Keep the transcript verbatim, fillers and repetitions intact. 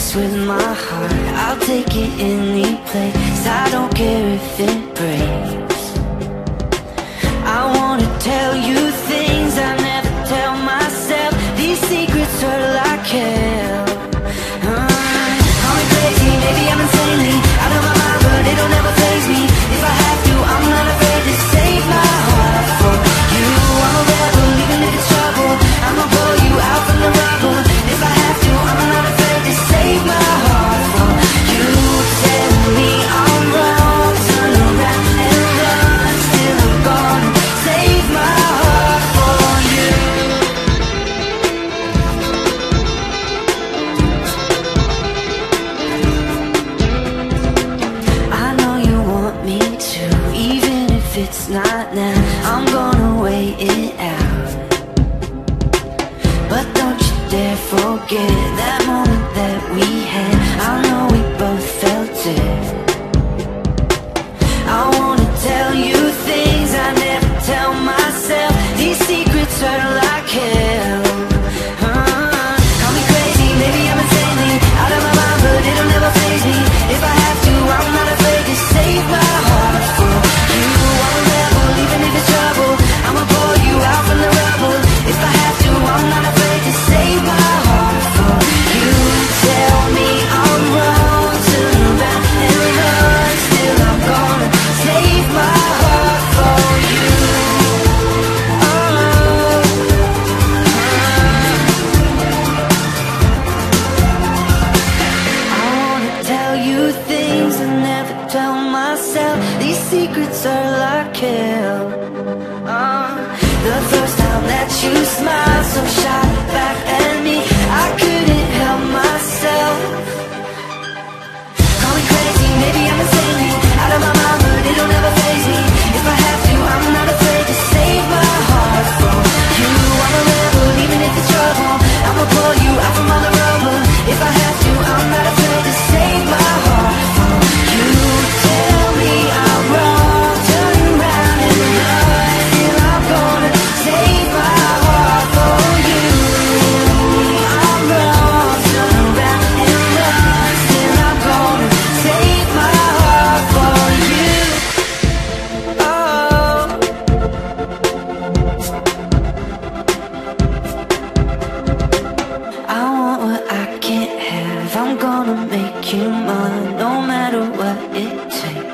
this with my heart. I'll take it any place, I don't care if it breaks. I wanna tell you things I never tell myself. These secrets hurt like hell. uh, Call me crazy, maybe I'm insanely out of my mind, but it'll never faze me. If I have to, I'm not afraid to save my heart for you. I'm a rebel, even if it's trouble. I'ma pull you out from the rubble. If I have to, I'm not afraid to save my heart for you. Tell me I'm wrong, turn around and run. Still I'm gonna save my heart for you. I know you want me to, even if it's not now. I'm gonna wait it out. But don't you dare forget that moment that we had. I know we both felt it. I wanna tell you things I never tell myself. These secrets hurt like hell. uh, Call me crazy, maybe I'm insanely out of my mind, but it'll never faze me. If I have to, I'm not afraid to save my heart for you. I'm a rebel, even if it's trouble. I'ma pull you out from the rubble. If I have to, I'm not afraid to save my heart for you. Tell me I'm wrong, turn around and run. Still I'm gonna save my heart for you. Oh, I wanna tell you things I never tell myself. These secrets are like hell. uh, The first time that you smiled so shy back at me, I couldn't help myself. Call me crazy, maybe I'm insanely out of my mind, but it'll never faze me. If I have to, I'm not afraid to save my heart for you. I'm a rebel, even if it's trouble. I'ma pull you out from all the rubble. If I have to, I'm not afraid to save my heart for you. Tell me I'm wrong, turn around and run. Still I'm gonna save my heart for you. I'm wrong, turn around and run. Still I'm gonna save my heart for you. Oh, I want what I can't have. I'm gonna make you mine, no matter what it takes.